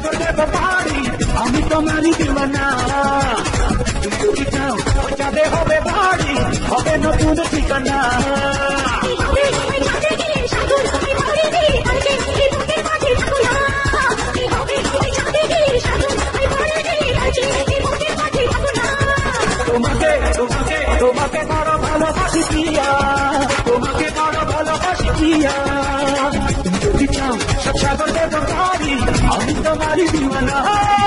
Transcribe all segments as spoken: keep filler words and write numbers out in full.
সাগর দেব পাড়ি আমি তোমারই দিওয়ানা তুমি যদি চাও ওই চাঁদে হবে বাড়ি হবে নতুন ঠিকানা তোমাকে তোমাকে তোমাকে বড় ভালোবাসি প্রিয়া তোমাকে বড় ভালোবাসি প্রিয়া তুমি যদি চাও সব সাগর দেব পাড়ি আমি তোমারই দিওয়ানা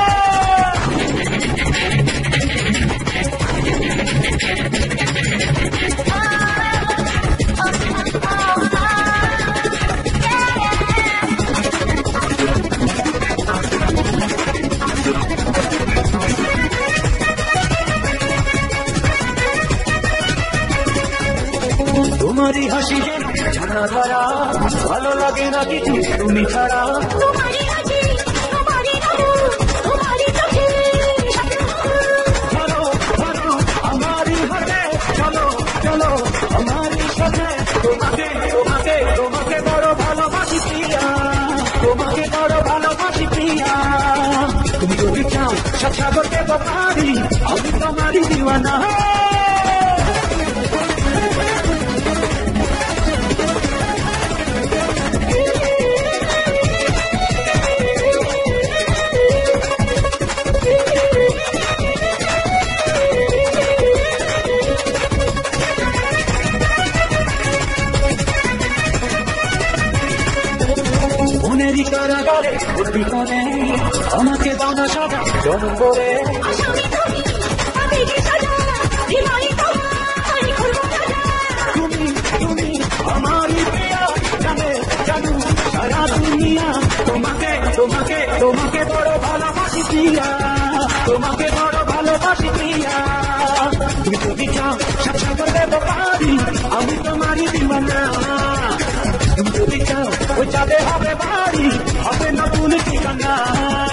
তোমারই হাসি জানা ধরা ভালো লাগে না কিছু তুমি ছাড়া চলো চলো আমারই হাতে চলো চলো আমারই সাথে তোমাকে তোমাকে তোমাকে বড় ভালোবাসি প্রিয়া তোমাকে বড় ভালোবাসি প্রিয়া তুমি যদি চাও সব সাগর দেব পাড়ি আমি তোমারই দিওয়ানা মনেরই কারাগারে ভর্তি করে আমাকে দাও না সাদা জনম করে তুমি তুমি আমারই প্রিয়া জানে জানু সারা দুনিয়া তোমাকে তোমাকে তোমাকে বড় ভালোবাসি প্রিয়া তোমাকে বড় ভালোবাসি প্রিয়া তুমি যদি চাও সব সাগর দেব পাড়ি আমি তোমারই দিওয়ানা তুমি যদি চাও ওই চাঁদে হবে বাড়ি হবে নতুন ঠিকানা